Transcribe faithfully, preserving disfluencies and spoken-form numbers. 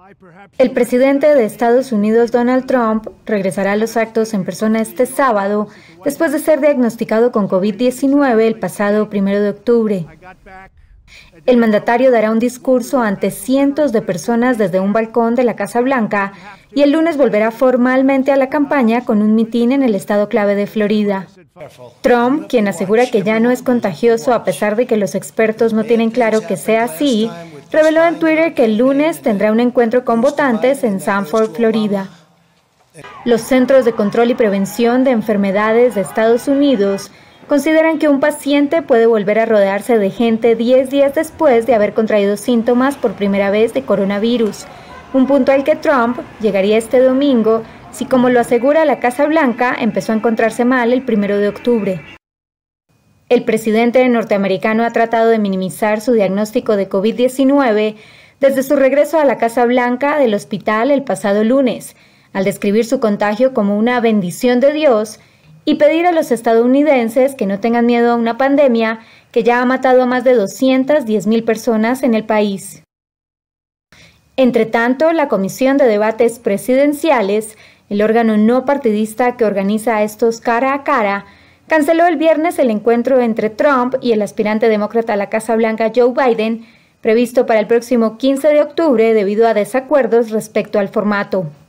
El presidente de Estados Unidos, Donald Trump, regresará a los actos en persona este sábado, después de ser diagnosticado con COVID diecinueve el pasado primero de octubre. El mandatario dará un discurso ante cientos de personas desde un balcón de la Casa Blanca y el lunes volverá formalmente a la campaña con un mitin en el estado clave de Florida. Trump, quien asegura que ya no es contagioso a pesar de que los expertos no tienen claro que sea así, reveló en Twitter que el lunes tendrá un encuentro con votantes en Sanford, Florida. Los Centros de Control y Prevención de Enfermedades de Estados Unidos consideran que un paciente puede volver a rodearse de gente diez días después de haber contraído síntomas por primera vez de coronavirus, un punto al que Trump llegaría este domingo si, como lo asegura la Casa Blanca, empezó a encontrarse mal el primero de octubre. El presidente norteamericano ha tratado de minimizar su diagnóstico de COVID diecinueve desde su regreso a la Casa Blanca del hospital el pasado lunes, al describir su contagio como una bendición de Dios y pedir a los estadounidenses que no tengan miedo a una pandemia que ya ha matado a más de doscientas diez mil personas en el país. Entre tanto, la Comisión de Debates Presidenciales, el órgano no partidista que organiza estos cara a cara, canceló el viernes el encuentro entre Trump y el aspirante demócrata a la Casa Blanca Joe Biden, previsto para el próximo quince de octubre debido a desacuerdos respecto al formato.